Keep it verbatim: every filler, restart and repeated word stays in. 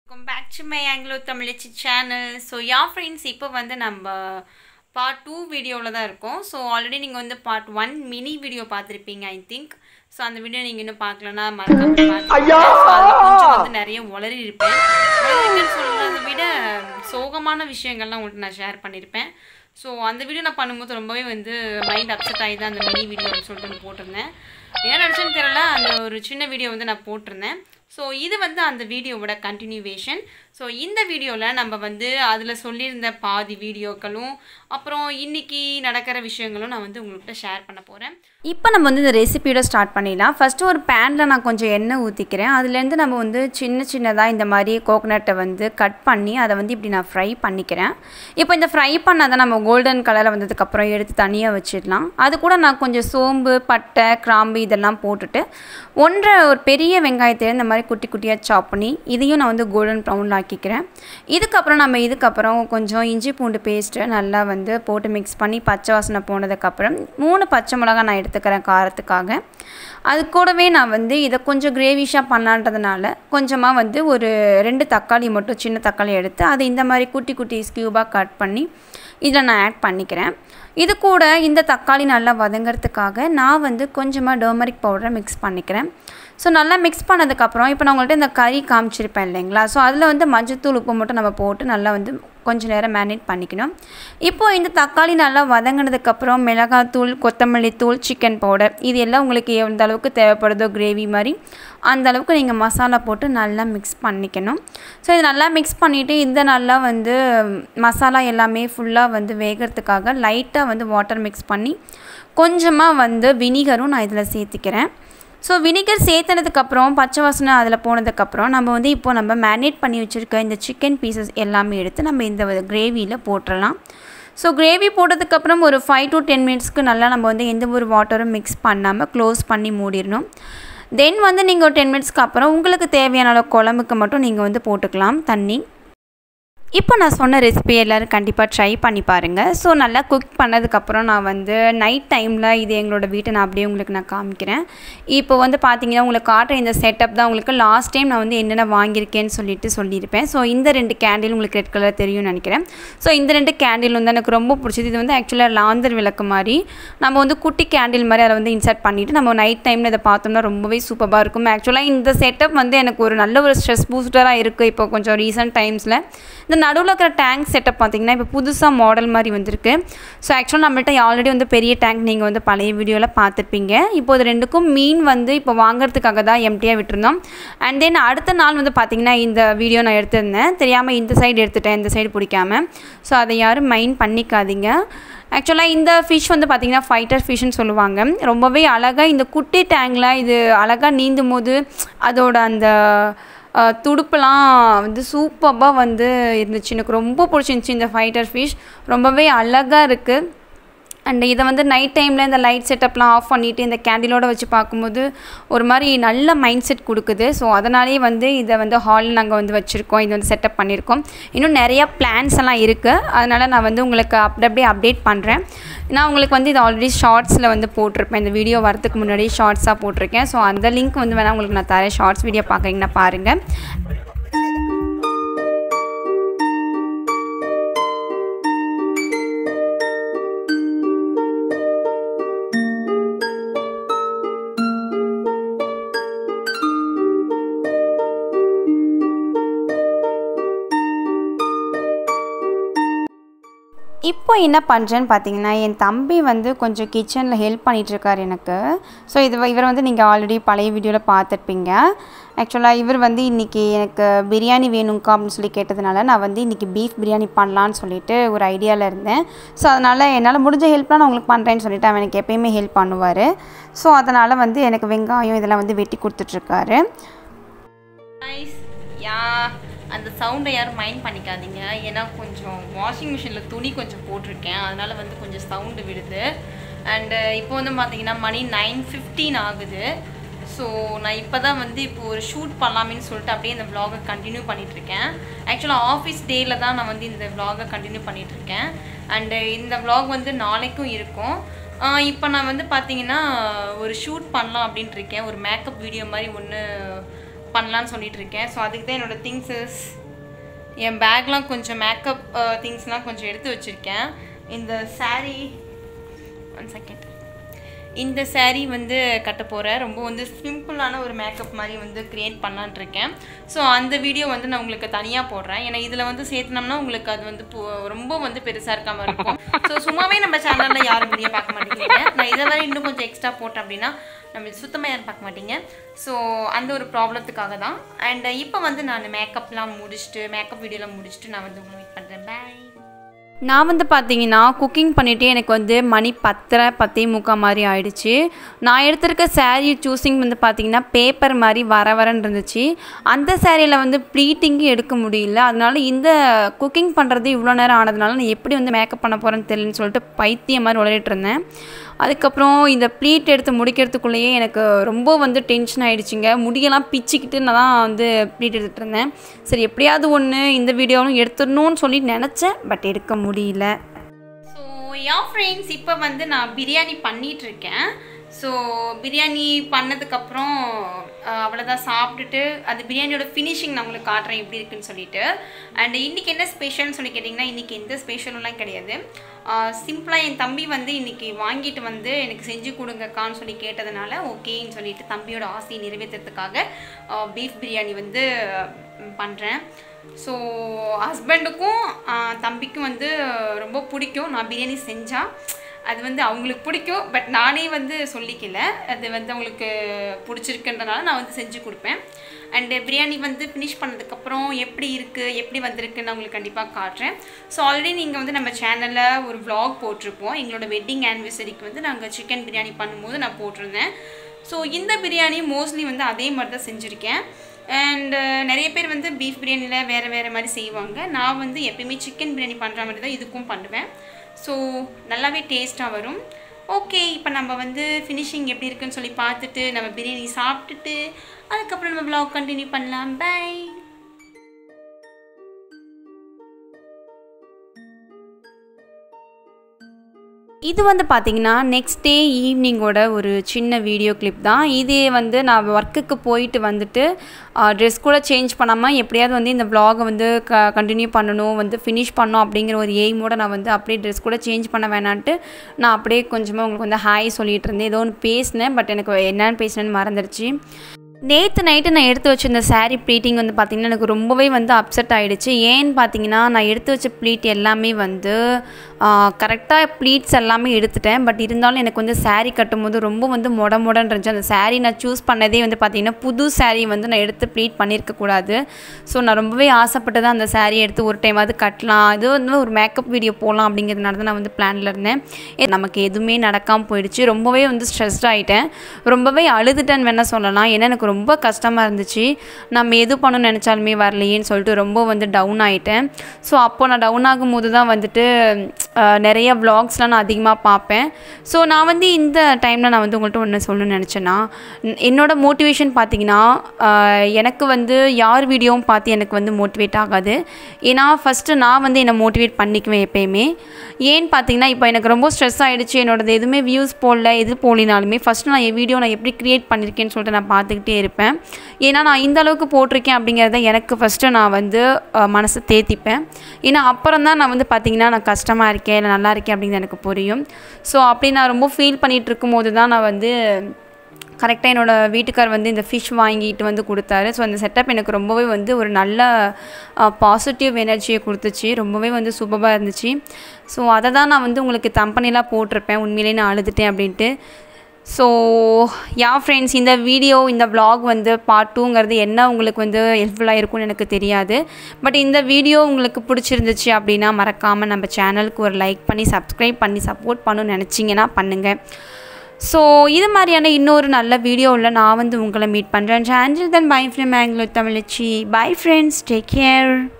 Welcome back to my Anglo thamizachi channel. So yeah friends, இப்போ வந்து நம்ம part two வீடியோல தான் இருக்கோம். So already நீங்க வந்து part one mini வீடியோ பார்த்திருப்பீங்க I think. So அந்த வீடியோ நீங்க இன்னும் பார்க்கலனா மறக்காம பாருங்க. So அதுல கொஞ்சம் வந்து நிறைய உளறி இருப்பேன். உளறின்னு சொல்றதை விட சோகமான விஷயங்கள்லாம் உங்களுக்கு நான் ஷேர் பண்ணிருப்பேன். So அந்த வீடியோ நான் பண்ணும்போது ரொம்பவே வந்து மைண்ட் அப்செட் ஆயி தான் அந்த மினி வீடியோன்னு சொல்லிட்டு போட்டுருந்தேன். என்ன நினைச்சேன்னு தெரியல, அந்த ஒரு சின்ன வீடியோ வந்து நான் போட்டுருந்தேன். ஸோ இது வந்து அந்த வீடியோவோட கண்டினியூவேஷன். ஸோ இந்த வீடியோவில் நம்ம வந்து அதில் சொல்லியிருந்த பாதி வீடியோக்களும் அப்புறம் இன்றைக்கி நடக்கிற விஷயங்களும் நான் வந்து உங்கள்கிட்ட ஷேர் பண்ண போகிறேன். இப்போ நம்ம வந்து இந்த ரெசிபியோட ஸ்டார்ட் பண்ணிடலாம். ஃபஸ்ட்டு ஒரு பேனில் நான் கொஞ்சம் எண்ணெய் ஊற்றிக்கிறேன். அதுலேருந்து நம்ம வந்து சின்ன சின்னதாக இந்த மாதிரி கோகனட்டை வந்து கட் பண்ணி அதை வந்து இப்படி நான் ஃப்ரை பண்ணிக்கிறேன். இப்போ இந்த ஃப்ரை பண்ணாதான் நம்ம கோல்டன் கலரில் வந்ததுக்கப்புறம் எடுத்து தனியாக வச்சிடலாம். அது கூட நான் கொஞ்சம் சோம்பு, பட்டை, கிராம்பு இதெல்லாம் போட்டுட்டு ஒன்றரை ஒரு பெரிய வெங்காயத்தை இந்த மாதிரி குட்டி குட்டியாக சாப் பண்ணி இதையும் நான் வந்து கோல்டன் ப்ரௌனில் ஆக்கிக்கிறேன். இதுக்கப்புறம் நம்ம இதுக்கப்புறம் கொஞ்சம் இஞ்சி பூண்டு பேஸ்ட்டு நல்லா வந்து போட்டு மிக்ஸ் பண்ணி பச்சை வாசனை போனதுக்கப்புறம் மூணு பச்சை மிளகா நான் எடுத்துக்கிறேன் காரத்துக்காக. அது கூடவே நான் வந்து இதை கொஞ்சம் கிரேவிஷாக பண்ணலான்றதுனால கொஞ்சமாக வந்து ஒரு ரெண்டு தக்காளி மட்டும் சின்ன தக்காளி எடுத்து அதை இந்த மாதிரி குட்டி குட்டி ஸ்கியூபாக கட் பண்ணி இதில் நான் ஆட் பண்ணிக்கிறேன். இது கூட இந்த தக்காளி நல்லா வதங்கிறதுக்காக நான் வந்து கொஞ்சமாக டர்மரிக் பவுடரை மிக்ஸ் பண்ணிக்கிறேன். ஸோ நல்லா மிக்ஸ் பண்ணதுக்கப்புறம் இப்போ நான் உங்கள்கிட்ட இந்த கறி காமிச்சிருப்பேன் இல்லைங்களா, ஸோ அதில் வந்து மஞ்சத்தூள் உப்பு மட்டும் நம்ம போட்டு நல்லா வந்து கொஞ்சம் நேரம் மேரினேட் பண்ணிக்கணும். இப்போது இந்த தக்காளி நல்லா வதங்கினதுக்கப்புறம் மிளகாத்தூள், கொத்தமல்லி தூள், சிக்கன் பவுடர் இது எல்லாம் உங்களுக்கு எந்த அளவுக்கு தேவைப்படுதோ கிரேவி மாதிரி அந்த அளவுக்கு நீங்கள் மசாலா போட்டு நல்லா மிக்ஸ் பண்ணிக்கணும். ஸோ இது நல்லா மிக்ஸ் பண்ணிவிட்டு இந்த நல்லா வந்து மசாலா எல்லாமே ஃபுல்லாக வந்து வேகிறதுக்காக லைட்டாக வந்து வாட்டர் மிக்ஸ் பண்ணி கொஞ்சமாக வந்து வினிகரும் நான் இதில் சேர்த்துக்கிறேன். ஸோ வினிகர் சேர்த்தனதுக்கப்புறம் பச்சை வாசனை அதில் போனதுக்கப்புறம் நம்ம வந்து இப்போ நம்ம மேரினேட் பண்ணி வச்சுருக்க இந்த சிக்கன் பீசஸ் எல்லாமே எடுத்து நம்ம இந்த கிரேவியில் போட்டுடலாம். ஸோ கிரேவி போட்டதுக்கப்புறம் ஒரு ஃபைவ் டு டென் மினிட்ஸ்க்கு நல்லா நம்ம வந்து எந்த ஒரு வாட்டரும் மிக்ஸ் பண்ணாமல் க்ளோஸ் பண்ணி மூடிடணும். தென் வந்து நீங்கள் ஒரு டென் மினிட்ஸ்க்கு அப்புறம் உங்களுக்கு தேவையான அளவு குழம்புக்கு மட்டும் நீங்கள் வந்து போட்டுக்கலாம் தண்ணி. இப்போ நான் சொன்ன ரெசிபி எல்லோரும் கண்டிப்பாக ட்ரை பண்ணி பாருங்கள். ஸோ நல்லா குக் பண்ணதுக்கப்புறம் நான் வந்து நைட் டைமில் இது எங்களோட வீட்டை நான் அப்படியே உங்களுக்கு நான் காமிக்கிறேன். இப்போ வந்து பார்த்தீங்கன்னா உங்களுக்கு காட்டுற இந்த செட்டப் தான் உங்களுக்கு லாஸ்ட் டைம் நான் வந்து என்னென்ன வாங்கியிருக்கேன்னு சொல்லிட்டு சொல்லியிருப்பேன். ஸோ இந்த ரெண்டு கேண்டில் உங்களுக்கு ரெட் கலர் தெரியும்னு நினைக்கிறேன். ஸோ இந்த ரெண்டு கேண்டில் வந்து எனக்கு ரொம்ப பிடிச்சது. இது வந்து ஆக்சுவலாக லாந்தர் விளக்கு மாதிரி நம்ம வந்து குட்டி கேண்டில் மாதிரி அதை வந்து இன்சர்ட் பண்ணிவிட்டு நம்ம நைட் டைமில் இதை பார்த்தோம்னா ரொம்பவே சூப்பராக இருக்கும். ஆக்சுவலாக இந்த செட்டப் வந்து எனக்கு ஒரு நல்ல ஒரு ஸ்ட்ரெஸ் பூஸ்டராக இருக்குது. இப்போ கொஞ்சம் ரீசெண்ட் டைம்ஸில் இந்த நடுவில் இருக்கிற டேங்க் செட்டப் பார்த்திங்கன்னா இப்போ புதுசாக மாடல் மாதிரி வந்திருக்கு. ஸோ ஆக்சுவலாக நம்மள்ட்ட ஆல்ரெடி வந்து பெரிய டேங்க் நீங்கள் வந்து பழைய வீடியோவில் பார்த்துருப்பீங்க. இப்போ இது ரெண்டுக்கும் மீன் வந்து இப்போ வாங்குறதுக்காக தான் எம்டியாக விட்டுருந்தோம். அண்ட் தென் அடுத்த நாள் வந்து பார்த்திங்கன்னா இந்த வீடியோ நான் எடுத்திருந்தேன். தெரியாமல் இந்த சைடு எடுத்துட்டேன், இந்த சைடு பிடிக்காமல். ஸோ அதை யாரும் மைண்ட் பண்ணிக்காதீங்க. ஆக்சுவலாக இந்த ஃபிஷ் வந்து பார்த்திங்கன்னா ஃபைட்டர் ஃபிஷ்ஷுன்னு சொல்லுவாங்க. ரொம்பவே அழகாக இந்த குட்டி டேங்கில் இது அழகாக நீந்தும் போது அதோட அந்த துடுப்பெல்லாம் வந்து சூப்பராக வந்து இருந்துச்சு. எனக்கு ரொம்ப பிடிச்சிருந்துச்சி இந்த ஃபைட்டர் ஃபிஷ். ரொம்பவே அழகாக இருக்குது. அண்ட் இதை வந்து நைட் டைமில் இந்த லைட் செட்டப்லாம் ஆஃப் பண்ணிவிட்டு இந்த கேண்டிலோடு வச்சு பார்க்கும்போது ஒரு மாதிரி நல்ல மைண்ட் செட் கொடுக்குது. ஸோ அதனாலேயே வந்து இதை வந்து ஹாலில் நாங்கள் வந்து வச்சுருக்கோம், இது வந்து செட்டப் பண்ணியிருக்கோம். இன்னும் நிறையா பிளான்ஸ் எல்லாம் இருக்குது. அதனால் நான் வந்து உங்களுக்கு அப்படி அப்படியே அப்டேட் பண்ணுறேன். நான் உங்களுக்கு வந்து இது ஆல்ரெடி ஷார்ட்ஸில் வந்து போட்டிருப்பேன். இந்த வீடியோ வரதுக்கு முன்னாடி ஷார்ட்ஸாக போட்டிருக்கேன். ஸோ அந்த லிங்க் வந்து வேணால் உங்களுக்கு நான் தரேன். ஷார்ட்ஸ் வீடியோ பார்க்குறீங்கன்னா பாருங்கள். இப்போ என்ன பண்ணுறேன்னு பார்த்தீங்கன்னா என் தம்பி வந்து கொஞ்சம் கிச்சனில் ஹெல்ப் பண்ணிகிட்ருக்கார் எனக்கு. ஸோ இது இவர் வந்து நீங்கள் ஆல்ரெடி பழைய வீடியோவில் பார்த்துருப்பீங்க. ஆக்சுவலாக இவர் வந்து இன்றைக்கி எனக்கு பிரியாணி வேணுங்க்கா அப்படின்னு சொல்லி கேட்டதுனால நான் வந்து இன்றைக்கி பீஃப் பிரியாணி பண்ணலான்னு சொல்லிட்டு ஒரு ஐடியாவில் இருந்தேன். ஸோ அதனால் என்னால் முடிஞ்ச ஹெல்ப்லாம் நான் உங்களுக்கு பண்ணுறேன்னு சொல்லிவிட்டு அவன் எனக்கு எப்போயுமே ஹெல்ப் பண்ணுவார். ஸோ அதனால் வந்து எனக்கு வெங்காயம் இதெல்லாம் வந்து வெட்டி கொடுத்துட்ருக்காரு. யா அந்த சவுண்டை யாரும் மைண்ட் பண்ணிக்காதீங்க. ஏன்னா கொஞ்சம் வாஷிங் மிஷினில் துணி கொஞ்சம் போட்டிருக்கேன், அதனால் வந்து கொஞ்சம் சவுண்டு விடுது. அண்டு இப்போ வந்து பார்த்திங்கன்னா மணி நைன் ஃபிஃப்டீன் ஆகுது. ஸோ நான் இப்போ தான் வந்து இப்போ ஒரு ஷூட் பண்ணலாமேன்னு சொல்லிட்டு அப்படியே இந்த விலாகை கண்டினியூ பண்ணிகிட்ருக்கேன். ஆக்சுவலாக ஆஃபீஸ் டேயில் தான் நான் வந்து இந்த விலாகை கண்டினியூ பண்ணிகிட்ருக்கேன். அண்டு இந்த விலாக் வந்து நாளைக்கும் இருக்கும். இப்போ நான் வந்து பார்த்திங்கன்னா ஒரு ஷூட் பண்ணலாம் அப்படின்ட்டு இருக்கேன். ஒரு மேக்கப் வீடியோ மாதிரி ஒன்று பண்ணலான்னு சொல்லிட்டு இருக்கேன். ஸோ அதுக்கு தான் என்னோடய திங்ஸஸ் என் பேக்லாம் கொஞ்சம் மேக்கப் திங்ஸ்லாம் கொஞ்சம் எடுத்து வச்சுருக்கேன். இந்த சாரீ ஒன் செகண்ட் இந்த சாரீ வந்து கட்ட போகிறேன். ரொம்ப வந்து சிம்பிளான ஒரு மேக்கப் மாதிரி வந்து க்ரியேட் பண்ணலான்னு இருக்கேன். ஸோ அந்த வீடியோ வந்து நான் உங்களுக்கு தனியாக போடுறேன். ஏன்னா இதில் வந்து சேர்த்தனோம்னா உங்களுக்கு அது வந்து ரொம்ப வந்து பெருசாக இருக்காமல் இருக்கும். ஸோ சும்மாவே நம்ம சேனலில் யாரும் வீடியோ பார்க்க மாட்டேங்கிறீங்க. நான் இதை வரை இன்னும் கொஞ்சம் எக்ஸ்ட்ரா போட்டேன் அப்படின்னா நம்ம சுத்தமாக யாரும் பார்க்க மாட்டீங்க. ஸோ அந்த ஒரு ப்ராப்ளத்துக்காக தான். அண்ட் இப்போ வந்து நான் மேக்கப்லாம் முடிச்சுட்டு மேக்கப் வீடியோலாம் முடிச்சுட்டு நான் வந்து உங்களை மீட் பண்ணுறேன். பாய். நான் வந்து பார்த்தீங்கன்னா குக்கிங் பண்ணிவிட்டு எனக்கு வந்து மணி பத்தரை பத்தே முக்கால் மாதிரி ஆயிடுச்சு. நான் எடுத்திருக்க சாரீ சூஸிங் வந்து பார்த்திங்கன்னா பேப்பர் மாதிரி வர வரன்னு இருந்துச்சு. அந்த சாரியில் வந்து ப்ளீட்டிங்கும் எடுக்க முடியல. அதனால இந்த குக்கிங் பண்ணுறது இவ்வளோ நேரம் ஆனதுனால நான் எப்படி வந்து மேக்கப் பண்ண போகிறேன்னு தெரியலன்னு சொல்லிட்டு பைத்தியம் மாதிரி உளறிட்டு இருந்தேன். அதுக்கப்புறம் இந்த ப்ளீட் எடுத்து முடிக்கிறதுக்குள்ளேயே எனக்கு ரொம்ப வந்து டென்ஷன் ஆகிடுச்சிங்க. முடியெல்லாம் பிச்சுக்கிட்டு நான் தான் வந்து ப்ளீட் எடுத்துகிட்டு இருந்தேன். சரி எப்படியாவது ஒன்று இந்த வீடியோவும் எடுத்துடணும்னு சொல்லி நினச்சேன், பட் எடுக்க முடியல. ஸோ யா ஃப்ரெண்ட்ஸ், இப்போ வந்து நான் பிரியாணி பண்ணிகிட்ருக்கேன். ஸோ பிரியாணி பண்ணதுக்கப்புறம் அவ்வளோதான் சாப்பிட்டுட்டு அது பிரியாணியோட ஃபினிஷிங் நான் உங்களுக்கு காட்டுறேன் எப்படி இருக்குன்னு சொல்லிட்டு. அண்ட் இன்றைக்கி என்ன ஸ்பெஷல்னு சொல்லி கேட்டிங்கன்னா இன்றைக்கி எந்த ஸ்பெஷலும் கிடையாது. சிம்பிளாக என் தம்பி வந்து இன்றைக்கி வாங்கிட்டு வந்து எனக்கு செஞ்சு கொடுங்கக்கான்னு சொல்லி கேட்டதுனால ஓகேன்னு சொல்லிட்டு தம்பியோட ஆசையை நிறைவேற்றுறதுக்காக பீஃப் பிரியாணி வந்து பண்ணுறேன். ஸோ ஹஸ்பண்டுக்கும் தம்பிக்கும் வந்து ரொம்ப பிடிக்கும் நான் பிரியாணி செஞ்சால். அது வந்து அவங்களுக்கு பிடிக்கும், பட் நானே வந்து சொல்லிக்கல. அது வந்து அவங்களுக்கு பிடிச்சிருக்குன்றனால நான் வந்து செஞ்சு கொடுப்பேன். அண்டு பிரியாணி வந்து ஃபினிஷ் பண்ணதுக்கப்புறம் எப்படி இருக்குது எப்படி வந்திருக்குன்னு உங்களுக்கு கண்டிப்பாக காட்டுறேன். ஸோ ஆல்ரெடி நீங்கள் வந்து நம்ம சேனலில் ஒரு விளாக் போட்டிருப்போம். எங்களோட வெட்டிங் ஆனிவர்சரிக்கு வந்து நாங்கள் சிக்கன் பிரியாணி பண்ணும்போது நான் போட்டிருந்தேன். ஸோ இந்த பிரியாணி மோஸ்ட்லி வந்து அதே மாதிரி தான் செஞ்சுருக்கேன். அண்டு நிறைய பேர் வந்து பீஃப் பிரியாணியில் வேறு வேறு மாதிரி செய்வாங்க. நான் வந்து எப்பயுமே சிக்கன் பிரியாணி பண்ணுற மாதிரி தான் இதுக்கும் பண்ணுவேன். ஸோ நல்லாவே டேஸ்ட்டாக வரும். ஓகே, இப்போ நம்ம வந்து ஃபினிஷிங் எப்படி இருக்குன்னு சொல்லி பார்த்துட்டு நம்ம பிரியாணி சாப்பிட்டுட்டு அதுக்கப்புறம் நம்ம vlog கண்டினியூ பண்ணலாம். பை. இது வந்து பார்த்திங்கன்னா நெக்ஸ்ட் டே ஈவினிங்கோட ஒரு சின்ன வீடியோ கிளிப் தான். இதே வந்து நான் ஒர்க்குக்கு போயிட்டு வந்துட்டு ட்ரெஸ் கூட சேஞ்ச் பண்ணாமல் எப்படியாவது வந்து இந்த vlog வந்து க கண்டினியூ பண்ணணும் வந்து ஃபினிஷ் பண்ணணும் அப்படிங்கிற ஒரு எய்மோடு நான் வந்து அப்படியே ட்ரெஸ் கூட சேஞ்ச் பண்ண வேணான்ட்டு நான் அப்படியே கொஞ்சமாக உங்களுக்கு வந்து ஹாய் சொல்லிகிட்டு இருந்தேன். ஏதோ ஒன்று பேசினேன், பட் எனக்கு என்னென்னு பேசினேன்னு மறந்துடுச்சு. நேற்று நைட்டு நான் எடுத்து வச்ச இந்த சாரீ ப்ளீட்டிங் வந்து பார்த்திங்கன்னா எனக்கு ரொம்பவே வந்து அப்செட் ஆகிடுச்சு. ஏன்னு பார்த்தீங்கன்னா நான் எடுத்து வச்ச ப்ளீட் எல்லாமே வந்து கரெக்டாக ப்ளீட்ஸ் எல்லாமே எடுத்துட்டேன். பட் இருந்தாலும் எனக்கு வந்து சாரீ கட்டும்போது ரொம்ப வந்து மொட மொடன்னு இருந்துச்சு. அந்த சாரீ நான் சூஸ் பண்ணதே வந்து பார்த்திங்கன்னா புது சாரீ வந்து நான் எடுத்து ப்ளீட் பண்ணியிருக்கக்கூடாது. ஸோ நான் ரொம்பவே ஆசைப்பட்டு தான் அந்த சாரீ எடுத்து ஒரு டைமாவது கட்டலாம், இது வந்து ஒரு மேக்கப் வீடியோ போகலாம் அப்படிங்கிறதுனால தான் நான் வந்து பிளானில் இருந்தேன். நமக்கு எதுவுமே நடக்காமல் போயிடுச்சு. ரொம்பவே வந்து ஸ்ட்ரெஸ்ட் ஆகிட்டேன், ரொம்பவே அழுதுட்டேன்னு வேணால் சொல்லலாம். ஏன்னா எனக்கு ரொம்ப கஷ்டமாக இருந்துச்சு. நம்ம எது பண்ணணும்னு நினச்சாலுமே வரலையேன்னு சொல்லிட்டு ரொம்ப வந்து டவுன் ஆகிட்டேன். ஸோ அப்போ நான் டவுன் ஆகும்போது தான் வந்துட்டு நிறைய விளாக்ஸ்லாம் நான் அதிகமாக பார்ப்பேன். ஸோ நான் வந்து இந்த டைமில் நான் வந்து உங்கள்கிட்ட ஒன்று சொல்லணும்னு நினச்சேன்னா, என்னோடய மோட்டிவேஷன் பார்த்திங்கன்னா எனக்கு வந்து யார் வீடியோவும் பார்த்து எனக்கு வந்து மோட்டிவேட் ஆகாது. ஏன்னா ஃபஸ்ட்டு நான் வந்து என்னை மோட்டிவேட் பண்ணிக்குவேன் எப்போயுமே. ஏன்னு பார்த்தீங்கன்னா இப்போ எனக்கு ரொம்ப ஸ்ட்ரெஸ் ஆகிடுச்சு, என்னோடது எதுவுமே வியூஸ் போடல எது போலினாலுமே ஃபஸ்ட்டு நான் என் வீடியோ நான் எப்படி க்ரியேட் பண்ணியிருக்கேன்னு சொல்லிட்டு நான் பார்த்துக்கிட்டே இருப்பேன். ஏன்னா நான் இந்த அளவுக்கு போட்டிருக்கேன் அப்படிங்கிறத எனக்கு ஃபஸ்ட்டு நான் வந்து மனசை தேத்திப்பேன். ஏன்னா அப்புறம் தான் நான் வந்து பார்த்திங்கன்னா நான் கஷ்டமாக இருக்கேன் இல்லை நல்லா இருக்கேன் அப்படிங்கிறது எனக்கு புரியும். ஸோ அப்படி நான் ரொம்ப ஃபீல் பண்ணிகிட்டு இருக்கும்போது தான் நான் வந்து கரெக்டாக என்னோடய வீட்டுக்கார் வந்து இந்த ஃபிஷ் வாங்கிட்டு வந்து கொடுத்தாரு. ஸோ அந்த செட்டப் எனக்கு ரொம்பவே வந்து ஒரு நல்ல பாசிட்டிவ் எனர்ஜியை கொடுத்துச்சு, ரொம்பவே வந்து சூப்பராக இருந்துச்சு. ஸோ அதை தான் நான் வந்து உங்களுக்கு தம்பனிலாம் போட்டிருப்பேன் உண்மையிலே நான் அழுதுட்டேன் அப்படின்ட்டு. ஸோ யா ஃப்ரெண்ட்ஸ், இந்த வீடியோ இந்த vlog வந்து பார்ட் டூங்கிறது என்ன உங்களுக்கு வந்து ஹெல்ப்ஃபுல்லாக இருக்கும்னு எனக்கு தெரியாது. பட் இந்த வீடியோ உங்களுக்கு பிடிச்சிருந்துச்சு அப்படின்னா மறக்காமல் நம்ம சேனலுக்கு ஒரு லைக் பண்ணி சப்ஸ்கிரைப் பண்ணி சப்போர்ட் பண்ணணும்னு நினச்சிங்கன்னா பண்ணுங்கள். ஸோ இது மாதிரியான இன்னொரு நல்ல வீடியோவில் நான் வந்து உங்களை மீட் பண்ணுறேன். Until then bye from Anglo Tamizhachi. Bye friends, take care.